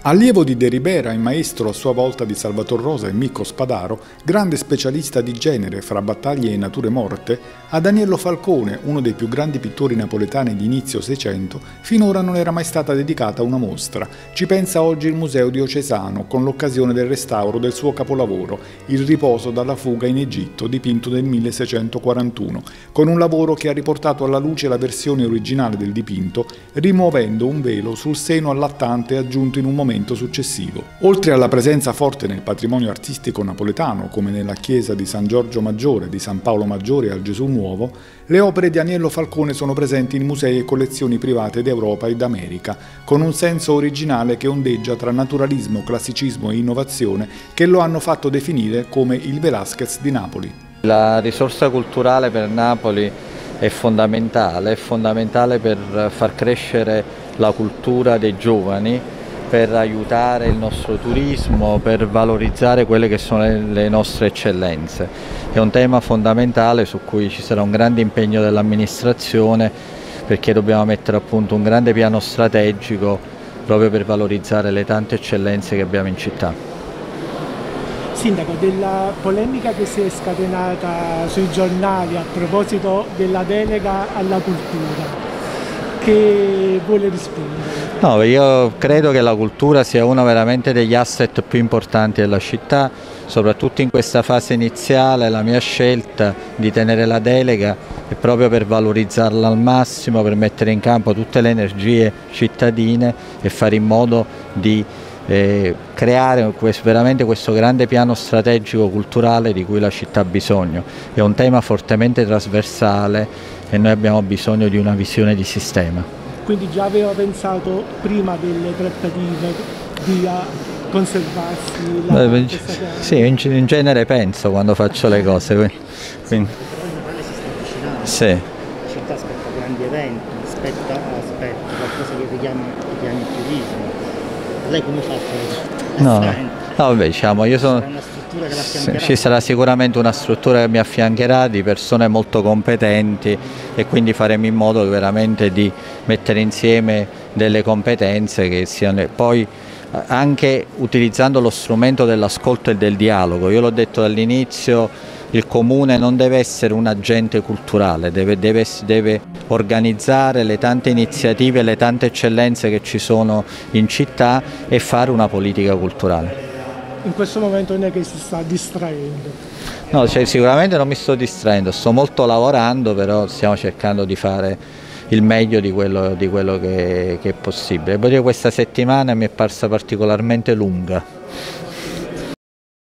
Allievo di De Ribera e maestro a sua volta di Salvator Rosa e Micco Spadaro, grande specialista di genere fra battaglie e nature morte, a Daniello Falcone, uno dei più grandi pittori napoletani di inizio Seicento, finora non era mai stata dedicata una mostra. Ci pensa oggi il Museo Diocesano con l'occasione del restauro del suo capolavoro, Il riposo dalla fuga in Egitto, dipinto nel 1641, con un lavoro che ha riportato alla luce la versione originale del dipinto, rimuovendo un velo sul seno allattante aggiunto in un momento successivo. Oltre alla presenza forte nel patrimonio artistico napoletano, come nella chiesa di San Giorgio Maggiore, di San Paolo Maggiore e al Gesù Nuovo, le opere di Aniello Falcone sono presenti in musei e collezioni private d'Europa e d'America, con un senso originale che ondeggia tra naturalismo, classicismo e innovazione che lo hanno fatto definire come il Velázquez di Napoli. La risorsa culturale per Napoli è fondamentale per far crescere la cultura dei giovani, per aiutare il nostro turismo, per valorizzare quelle che sono le nostre eccellenze. È un tema fondamentale su cui ci sarà un grande impegno dell'amministrazione, perché dobbiamo mettere a punto un grande piano strategico proprio per valorizzare le tante eccellenze che abbiamo in città. Sindaco, della polemica che si è scatenata sui giornali a proposito della delega alla cultura, che vuole rispondere? No, io credo che la cultura sia uno veramente degli asset più importanti della città, soprattutto in questa fase iniziale. La mia scelta di tenere la delega è proprio per valorizzarla al massimo, per mettere in campo tutte le energie cittadine e fare in modo di creare veramente questo grande piano strategico culturale di cui la città ha bisogno. È un tema fortemente trasversale e noi abbiamo bisogno di una visione di sistema. Quindi già aveva pensato prima delle trattative di conservarsi la questa cosa? Sì, in genere penso quando faccio le cose. Quindi. Sì. La città aspetta grandi eventi, aspetta qualcosa che richiami il turismo. Lei come fa a fare? No, vabbè, diciamo, io sono. Ci sarà sicuramente una struttura che mi affiancherà di persone molto competenti e quindi faremo in modo veramente di mettere insieme delle competenze che siano poi anche utilizzando lo strumento dell'ascolto e del dialogo. Io l'ho detto dall'inizio, il comune non deve essere un agente culturale, deve organizzare le tante iniziative, le tante eccellenze che ci sono in città e fare una politica culturale. In questo momento non è che si sta distraendo? No, sicuramente non mi sto distraendo, sto molto lavorando, però stiamo cercando di fare il meglio di quello che è possibile. Poi questa settimana mi è parsa particolarmente lunga.